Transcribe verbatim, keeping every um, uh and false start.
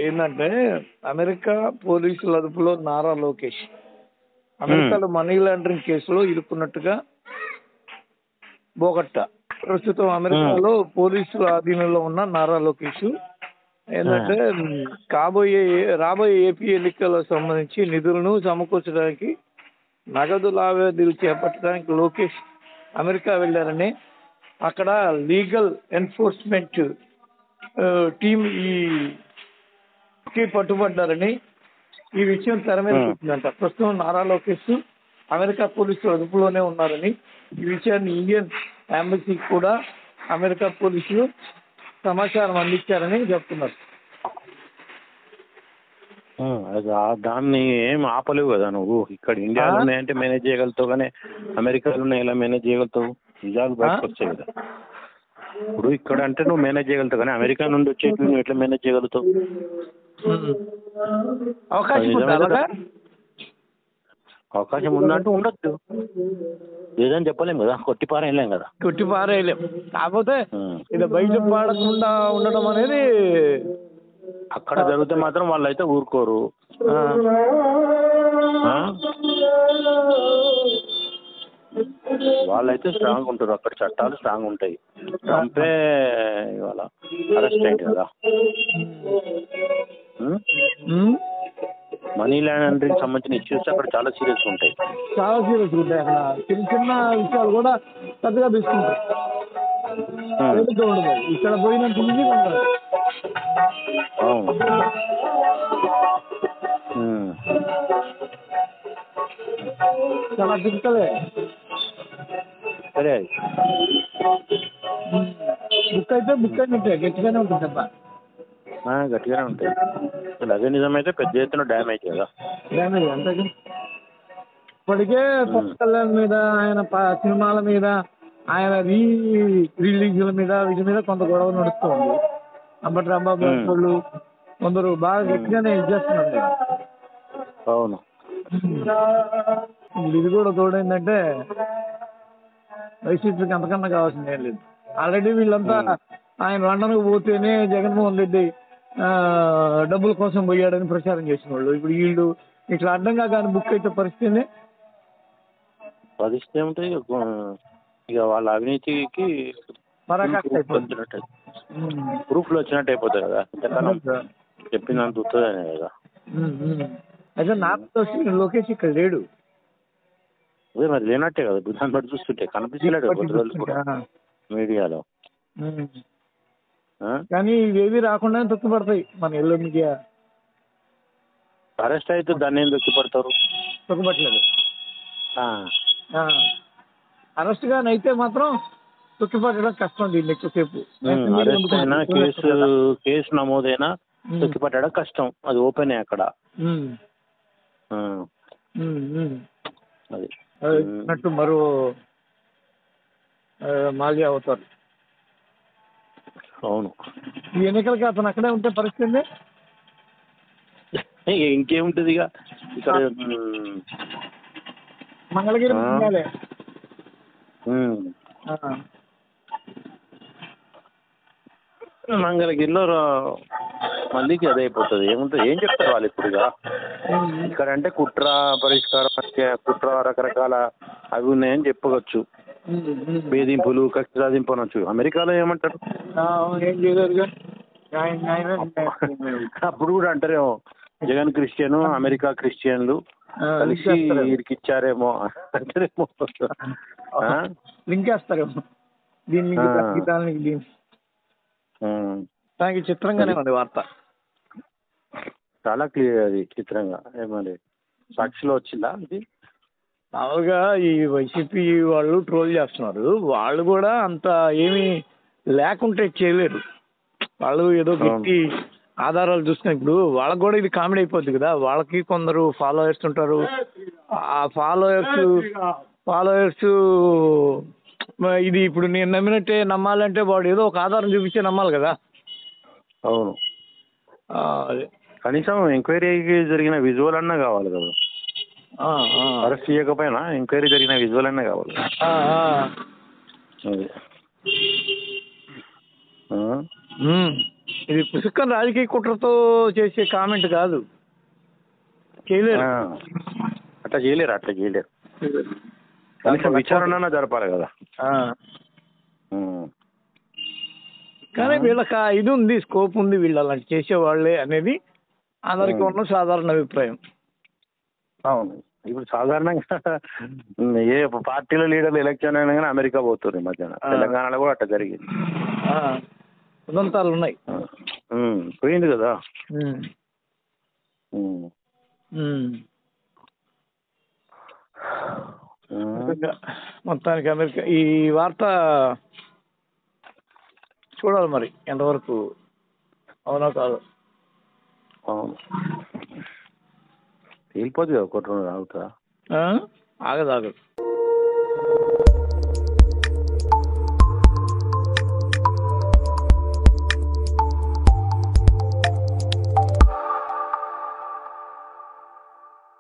ఏంటంటే అమెరికా పోలీసుల అదుపులో నారా లోకేష్ ఉమ్, అమెరికాలో మనీ లాండరింగ్ కేసులో ఇరుక్కున్నట్టుగా బోగట్టా. ప్రస్తుతం ఉమ్, అమెరికాలో పోలీసుల ఆధీనంలో ఉన్న నారా లోకేష్ ఆ, ఏంటంటే మ్, కాబోయే రాబోయే ఏపీ ఎన్నికలకు సంబంధించి నిధులను సమకూర్చడానికి నగదు లావాదేవీలు చేపట్టడానికి లోకేష్ అమెరికా వెళ్ళారని, అక్కడ లీగల్ ఎన్ఫోర్స్మెంట్ టీం ఈ కి పట్టుబడ్డారని ఈ విషయం తెర మీదకి ఉమ్, వచ్చిందంట. ప్రస్తుతం నారా లోకేష్ అమెరికా పోలీసులు అదుపులోనే ఉన్నారని, ఈ విషయాన్ని ఇండియన్ ఎంబసీకి కూడా అమెరికా పోలీసులు సమాచారం అందించారని చెప్తున్నారు. ఉమ్, అది ఆ- దాన్ని ఏం ఆపలేవు కదా నువ్వు. ఇక్కడ ఆ? ఇండియాలో ఉన్నాయంటే మేనేజ్ చేయగలుగుతావు, కానీ అమెరికాలో ఉన్నాయి ఎలా మేనేజ్ చేయగలుగుతావు? నిజాలు ఆ? బయటకు వచ్చాయి కదా. ఇప్పుడు ఇక్కడ అంటే నువ్వు మేనేజ్ చేయగలుగుతావు, కానీ అమెరికా నుండి వచ్చేటి నువ్వు ఎట్లా మేనేజ్ చేయగలుగుతావు? ఉమ్. అది అవకాశం ఉందా నిజమైతే అలాగా? తప్పు. అవకాశం ఉందంటే ఉండొచ్చు, లేదని చెప్పలేము కదా, కొట్టి పారేయలేం కదా. కొట్టి పారేయలేం. కాకపోతే ఉమ్. ఇది బయట పడకుండా ఉండడం అనేది అక్కడ జరిగితే మాత్రం వాళ్ళైతే ఊరుకోరు. ఆ, ఆ? వాళ్ళైతే స్ట్రాంగ్ ఉంటారు, అక్కడ చట్టాలు స్ట్రాంగ్ ఉంటాయి. ట్రంపే ఇవాళ అరెస్ట్ అయింది కదా. ఉమ్? ఉమ్. మనీ లాండరింగ్ సంబంధించిన ఇష్యూస్ అక్కడ చాలా సీరియస్గా ఉంటాయి. చాలా సీరియస్ ఉంటాయి. అక్కడ చిన్న చిన్న విషయాలు కూడా పెద్దగా తీసుకుంటారు. ఉమ్. ఏదైతే ఉండదు ఇక్కడ పోయినంత ఈజీగా ఉండదు. అవును. ఉమ్. చాలా దిక్కలే. సరే, బుక్ అయితే బుక్ అయినట్టే గట్టిగానే ఉంటుంది దెబ్బ. ఆ, గట్టిగానే ఉంటాయి. అసలు అదే నిజమైతే పెద్ద ఎత్తున డ్యామేజ్ కదా. డ్యామేజ్ అంతకి ఇప్పటికే ఉమ్. పవన్ కళ్యాణ్ మీద, ఆయన ప- సినిమాల మీద, ఆయన రీ రిలీజ్ల మీద, వీటి మీద కొంత గొడవ నడుస్తుంది. అంబటి రాంబాబు ఉమ్. వాళ్ళు కొందరు బాగా ఉమ్. గట్టిగానే ఇది చేస్తున్నారు కదా. అవును. ఇప్పుడు ఇది కూడా తోడైందంటే వైసీపీకి అంతకన్నా కావాల్సింది ఏం లేదు. ఆల్రెడీ వీళ్ళంతా ఉమ్. ఆయన లండన్కు పోతేనే జగన్మోహన్ రెడ్డి ఆ, డబ్బుల కోసం పోయాడని ప్రచారం చేసిన వాళ్ళు ఇప్పుడు వీళ్ళు ఇట్లా అడ్డంగా కానీ బుక్ అయితే పరిస్థితి పరిస్థితి ఏమిటి? ఇక వాళ్ళ అవినీతికి పరాకాష్ట ప్రూఫ్ అయిపోతుంది. వచ్చినట్టు, ప్రూఫ్లు వచ్చినట్టు అయిపోతాయి కదా. ఇంతకాలం చెప్పిందంత ఉత్తదనే కదా. అయితే నాకు తెలిసి లోకేష్ ఇక్కడ లేడు. అదే మరి లేనట్టే కదా, దాన్ని బట్టి చూస్తుంటే కనిపించలేడు కొద్ది రోజులు కూడా మీడియాలో. ఉమ్. ఆ? కానీ ఇవేవి రాకుండానే తొక్కుపడతాయి మన ఎల్లో మీడియా. అరెస్ట్ అయితే దాన్ని ఏం దొక్కిపడతారు? తొక్కుపట్టలేదు. ఆ. అరెస్ట్ గాని అయితే మాత్రం తొక్కిపట్టడం కష్టం. దీన్ని ఎక్కువసేపు ఉమ్, అరెస్ట్ అయినా కేసు కేసు నమోదైనా తొక్కిపట్టడం కష్టం. అది ఓపెనే అక్కడ. ఆ, అది అన్నట్టు మరో ఆ, మాల్యా అవుతారు. అవును. ఈ ఎన్నికలకి అతను అక్కడే ఉంటే పరిస్థితి ఇక ఇంకేముంటుంది ఇక ఇక్కడ. ఉమ్, మంగళగిరి ఆ, ఉండాలి. ఉమ్. మంగళగిరిలో రా- మళ్ళీకి అదే అయిపోతుంది. ఏముంటుంది, ఏం చెప్తారు వాళ్ళు ఇప్పుడు? ఇక ఇక్కడ అంటే కుట్ర పరిష్కారం అంటే కుట్ర రకరకాల అవి ఉన్నాయని చెప్పవచ్చు, వేధింపులు కక్ష సాధింపు అనొచ్చు. అమెరికాలో ఏమంటారు? ఏం చేయలేరుగా. అప్పుడు కూడా అంటారేమో జగన్ క్రిస్టియన్, అమెరికా క్రిస్టియన్లు కలిసి ఇరికిచ్చారేమో అంటారేమో. లింక్ వేస్తారేమో దీన్ని దానికి దీన్ని. దానికి చిత్రంగానే ఉంది వార్త. చాలా క్లియర్, అది చిత్రంగా. ఏమది సాక్షిలో వచ్చిందా ఇది? మామూలుగా ఈ వైసీపీ వాళ్ళు ట్రోల్ చేస్తున్నారు. వాళ్ళు కూడా అంత ఏమీ లేకుంటే చేయలేరు. వాళ్ళు ఏదో గట్టి ఆధారాలు చూసుకుని ఇప్పుడు వాళ్ళకి కూడా ఇది కామెడీ అయిపోద్ది కదా. వాళ్ళకి కొందరు ఫాలోయర్స్ ఉంటారు. ఆ ఫాలోయర్స్ ఫాలోయర్స్ ఇది ఇప్పుడు నేను నమ్మినట్టే నమ్మాలంటే వాడు ఏదో ఒక ఆధారం చూపించే నమ్మాలి కదా. అవును. అదే కనీసం ఎంక్వైరీకి జరిగిన విజువల్ అన్నా కావాలి కదా. అరెస్ట్ చేయకపోయినా ఎంక్వైరీ జరిగిన విజువల్ అన్నా కావాలి. అదే ఇది పుసుక్కని రాజకీయ కుట్రతో చేసే కామెంట్ కాదు, చేయలేరు. ఆ, అట్లా చేయలేరు, అట్లా చేయలేరు. కనీసం విచారణ జరపాలి కదా. ఆ. ఉమ్. కానీ వీళ్ళకి ఆ ఇది ఉంది, స్కోప్ ఉంది, వీళ్ళు అలాంటి చేసేవాళ్ళే అనేది అందరికీ ఉన్న సాధారణ అభిప్రాయం. అవును, ఇప్పుడు సాధారణంగా ఏ పార్టీల లీడర్లు ఎలక్షన్ అయినా కానీ అమెరికా పోతున్నారు ఈ మధ్యన. తెలంగాణలో కూడా అట్లా జరిగింది. ఆ, ఉదంతాలు ఉన్నాయి. ఉమ్, పోయింది కదా. ఉమ్. ఉమ్. ఉమ్. ఉమ్. మొత్తానికి అమెరికా ఈ వార్త చూడాలి మరి ఎంతవరకు అవునో కాదు. అవును, తేలిపోతుంది కదా, ఒకటి రెండు ఆగుతా. ఆగదు ఆగదు.